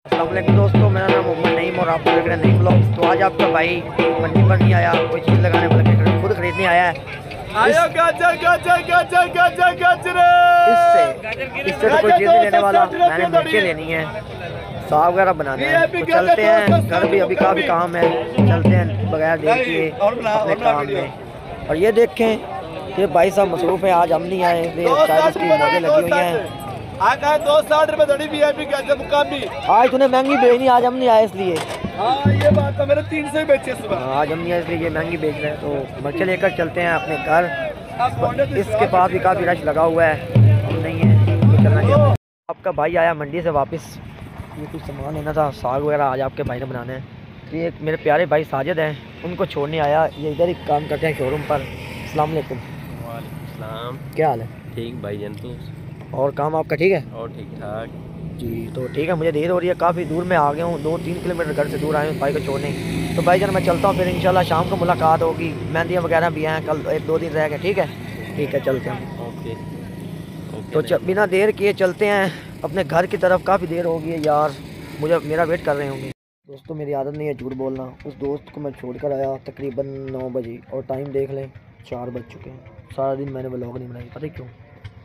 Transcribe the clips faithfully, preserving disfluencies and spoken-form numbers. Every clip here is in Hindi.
अस्सलाम वालेकुम दोस्तों, मेरा नाम मोहम्मद नईम और आप देख रहे हैं नईम ब्लॉग्स। तो आज आपका भाई मंडी पर नहीं आया, कोई चीज़ लगाने बल्कि खुद खरीदने आया है। आयो गाजर गाजर गाजर गाजर गाजर इससे इससे तो कोई चीज़ नहीं लेने वाला, मैंने मिर्चें लेनी है, साग वगैरह बनाना है। तो चलते हैं, घर भी अभी काफ़ी काम है, चलते हैं बगैर देर किए अपने काम में। और ये देखें, ये भाई साहब मसरूफ़ है, आज हम नहीं आए इसलिए शायद इसकी मौजें लगी हुई हैं। आका दो साठ रुपए थोड़ी वीआईपी गाजर मुकामी आज तूने महंगी बेचनी, आज हम नहीं आए इसलिए। हाँ ये बात है, मेरे तीन सौ ही बेचे सुबह। आज हम नहीं आए इसलिए ये महंगी बेच रहे हैं। तो मर्चे लेकर चलते हैं अपने घर। इसके पास भी काफ़ी रश लगा हुआ है, हम नहीं है तो चलना चाहिए। आपका भाई आया मंडी से वापस, ये कुछ सामान लेना था, साग वगैरह आज आपके भाई ने बनाना है। तो ये मेरे प्यारे भाई साजिद हैं, उनको छोड़ने आया। ये इधर ही काम करते हैं शोरूम पर। अस्सलाम वालेकुम। वालेकुम, क्या हाल है? ठीक भाई जन तू और काम आपका ठीक है? और ठीक ठाक जी तो ठीक है, मुझे देर हो रही है, काफ़ी दूर में आ गया हूँ, दो तीन किलोमीटर घर से दूर आए हूँ भाई को छोड़ने। तो भाई जान मैं चलता हूँ, फिर इंशाल्लाह शाम को मुलाकात होगी। मेहंदियाँ वगैरह भी हैं, कल एक दो दिन रह गए। ठीक है ठीक है, चलते हैं। ओके तो च, बिना देर किए चलते हैं अपने घर की तरफ। काफ़ी देर हो गई है यार, मुझे मेरा वेट कर रहे होंगे। दोस्तों मेरी आदत नहीं है झूठ बोलना। उस दोस्त को मैं छोड़ कर आया तकरीबन नौ बजे और टाइम देख लें चार बज चुके हैं। सारा दिन मैंने व्लॉग नहीं बनाई, पता क्यों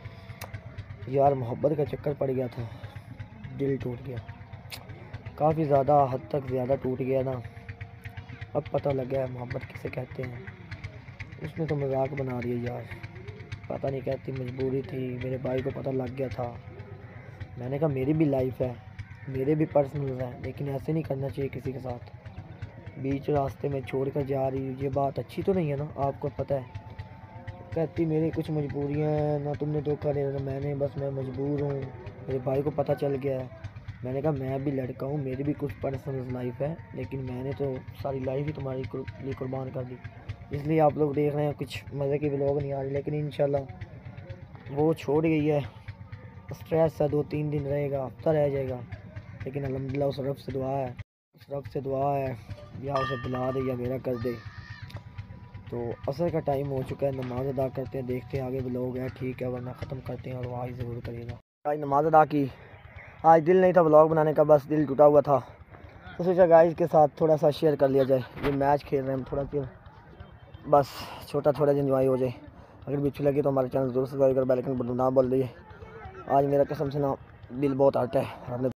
यार? मोहब्बत का चक्कर पड़ गया था, दिल टूट गया, काफ़ी ज़्यादा हद तक ज़्यादा टूट गया ना। अब पता लग गया है मोहब्बत किसे कहते हैं। उसने तो मजाक बना रही है यार, पता नहीं कहती मजबूरी थी। मेरे भाई को पता लग गया था। मैंने कहा मेरी भी लाइफ है, मेरे भी पर्सनल है, लेकिन ऐसे नहीं करना चाहिए किसी के साथ। बीच रास्ते में छोड़ कर जा रही, ये बात अच्छी तो नहीं है ना, आपको पता है। कहती मेरी कुछ मजबूरियाँ हैं, ना तुमने धोखा देना ना मैंने, बस मैं मजबूर हूँ। मेरे भाई को पता चल गया है। मैंने कहा मैं भी लड़का हूँ, मेरी भी कुछ पर्सनल लाइफ है, लेकिन मैंने तो सारी लाइफ ही तुम्हारी लिए कुर्बान कर दी। इसलिए आप लोग देख रहे हैं कुछ मज़े की व्लॉग नहीं आ रही, लेकिन इंशाल्लाह वो छोड़ गई है। स्ट्रेस है, दो तीन दिन रहेगा, हफ्ता रह जाएगा, लेकिन अल्हम्दुलिल्लाह उस रब से दुआ है, उस रब से दुआ है या उसे बुला दे या मेरा कर दे। तो असर का टाइम हो चुका है, नमाज़ अदा करते हैं, देखते हैं आगे व्लॉग है ठीक है, वरना ख़त्म करते हैं। और वहाँ ज़रूर करिएगा। आज नमाज़ अदा की, आज दिल नहीं था व्लॉग बनाने का, बस दिल टूटा हुआ था। तो सोचा गाइस के साथ थोड़ा सा शेयर कर लिया जाए। ये मैच खेल रहे हैं हम, थोड़ा चिल, बस छोटा थोड़ा एंजॉय हो जाए। अगर भी अच्छी लगी तो हमारे चैनल जरूर सब्सक्राइब कर बेल आइकन बटन ना बोल दीजिए। आज मेरा कसम से ना दिल बहुत हर्ट है।